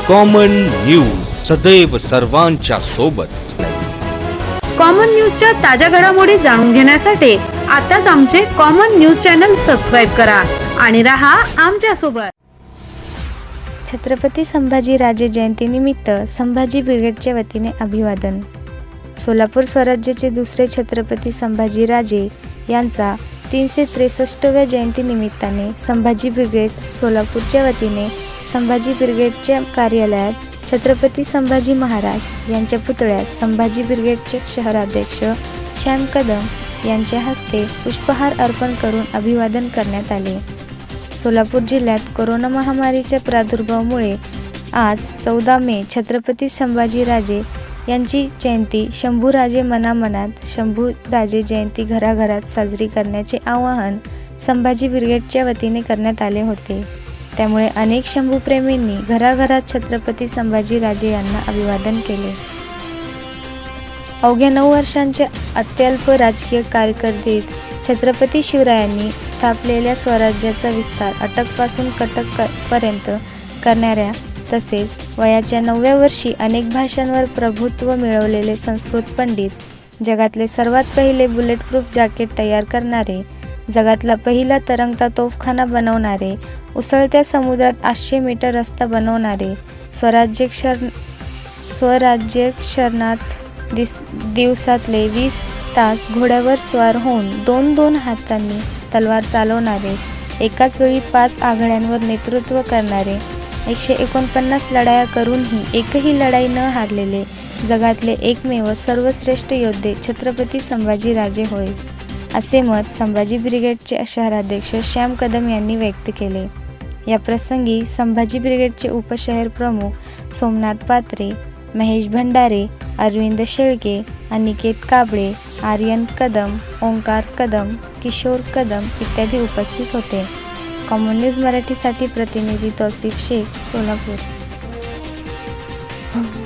Common news सदैव सर्वांच्या सोबत। कॉमन न्यूजच्या ताज्या घडामोडी जाणून घेण्यासाठी आताच आमचे कॉमन न्यूज चॅनल सबस्क्राइब करा आणि रहा आमच्या सोबत। छत्रपती संभाजीराजे जयंतीनिमित्त संभाजी ब्रिगेडच्या वतीने अभिवादन। सोलापूर स्वराज्याचे दुसरे छत्रपती संभाजीराजे यांचा 363व्या जयंतीनिमित्ताने संभाजी ब्रिगेड सोलापूरच्या वतीने संभाजी ब्रिगेडच्या कार्यालयात छत्रपती संभाजी महाराज यांच्या पुतळ्यास संभाजी ब्रिगेडचे शहराध्यक्ष श्याम कदम यांच्या हस्ते पुष्पहार अर्पण करून अभिवादन करण्यात आले। सोलापूर जिल्ह्यात कोरोना महामारीच्या प्रादुर्भावामुळे आज 14 मे छत्रपती संभाजीराजे यांची जयंती शंभूराजे मनामनात शंभूराजे जयंती घराघरात साजरी करण्याचे आवाहन संभाजी ब्रिगेडच्या वतीने करण्यात आले होते। त्यामुळे अनेक शंभूप्रेमींनी घराघरात छत्रपती संभाजीराजे यांना अभिवादन केले। अवघ्या 9 वर्षांच्या अत्यल्प राजकीय कारकिर्दीत छत्रपती शिवरायांनी स्थापलेल्या स्वराज्याचा विस्तार अटकपासून कटकपर्यंत करणाऱ्या तसेच वयाच्या 9व्या वर्षी अनेक भाषांवर प्रभुत्व मिळवलेले संस्कृत पंडित, जगातले सर्वात पहिले बुलेटप्रूफ जॅकेट तयार करणारे, जगातला पहिला तरंगता तोफखाना बनवणारे, उसळत्या समुद्रात 800 मीटर रस्ता बनवणारे, स्वराज्यक्षरणात दिवसातले 20 तास घोड्यावर स्वार होऊन 2-2 हातांनी तलवार चालवणारे, एकाच वेळी 5 आघाड्यांवर नेतृत्व करणारे, 149 लढाया करूनही एकही लढाई न हारलेले जगातले एकमेव सर्वश्रेष्ठ योद्धे छत्रपती संभाजीराजे होय, असे मत संभाजी ब्रिगेडचे शहराध्यक्ष श्याम कदम यांनी व्यक्त केले। या प्रसंगी संभाजी ब्रिगेडचे उपशहर प्रमुख सोमनाथ पात्रे, महेश भंडारे, अरविंद शेळके, अनिकेत काबळे, आर्यन कदम, ओंकार कदम, किशोर कदम इत्यादी उपस्थित होते। कॉमन न्यूज मराठीसाठी प्रतिनिधी तौसिफ शेख, सोलापूर।